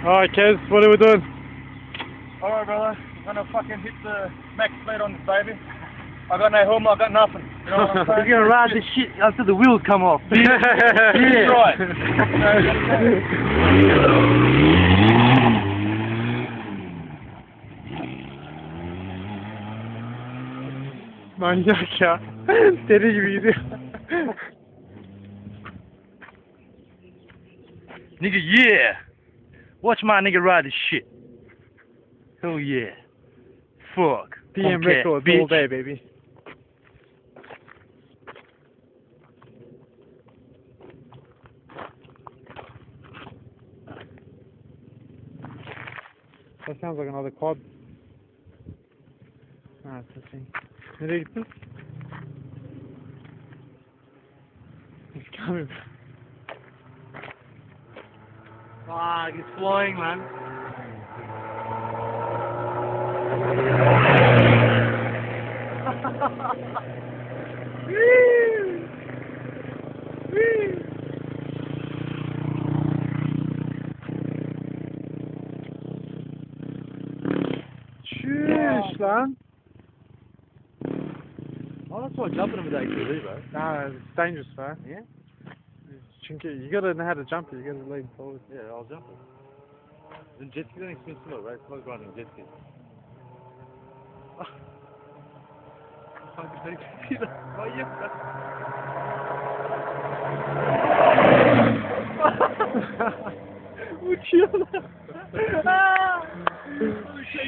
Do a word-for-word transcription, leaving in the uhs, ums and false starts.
Alright, Kez, what are we doing? Alright, brother. I'm gonna fucking hit the max speed on this baby. I got no helmet, I got nothing. You know what I'm saying? You're gonna ride this shit until the wheels come off. Yeah. Yeah. Right. Manyak ya. Deli gibi gidiyor. Nigga, yeah. Watch my nigga ride this shit. Hell yeah. Fuck. P M Punk records bitch. all day, baby. That sounds like another quad. Ah, it's the thing. Nereye gittin? He's coming. Ah, he's flying, man. Çüş lan. Oh, that's why jumping with A T V, bro. Nah, it's dangerous, man. Yeah? Çünkü you gotta know how to jump it, you gotta lean forward. Yeah, I'll jump it. And jet ski don't spin slow, right? It's not riding jet ski. Fucking jet ski. Oh, yeah. Uçuyorlar.